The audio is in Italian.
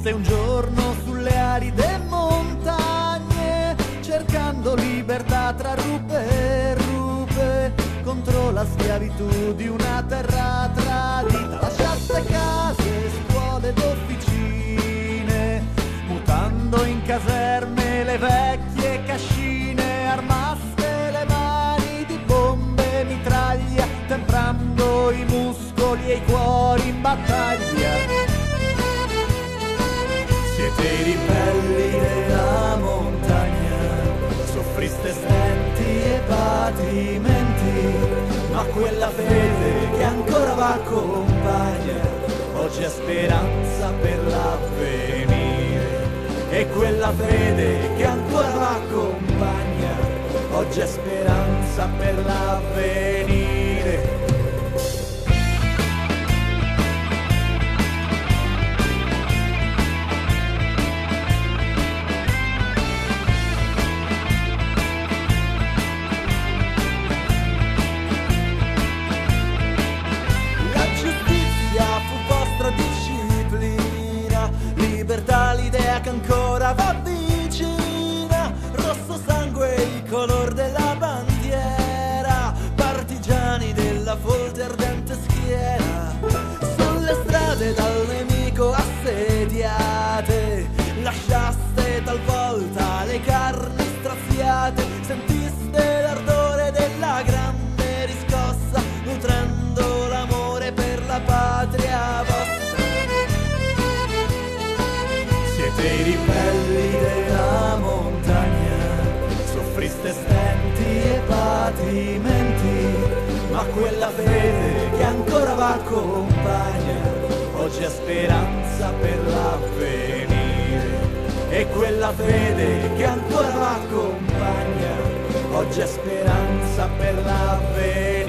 Visse un giorno sulle aride montagne, cercando libertà tra rupe e rupe, contro la schiavitù di una terra tradita. Lasciasse case, scuole ed officine, mutando in caserme le vecchie cascine, armaste le mani di bombe e mitraglia, temprando i muscoli e i cuori in battaglia. Siete i ribelli della montagna, soffriste stenti e patimenti, ma quella fede che ancora v'accompagna oggi è speranza per l'avvenire. E quella fede che ancora v'accompagna oggi è speranza per l'avvenire. L'idea che ancora va vicina, rosso sangue il color della bandiera, partigiani della folte ardente schiera, sulle strade dal nemico assediate, lasciaste talvolta le carni straziate, sentiste l'ardore della grande riscossa, nutrendo l'amore per la patria vostra. Siete i ribelli della montagna, soffriste stenti e patimenti, ma quella fede che ancora v'accompagna oggi è speranza per l'avvenire. E quella fede che ancora v'accompagna oggi è speranza per l'avvenire.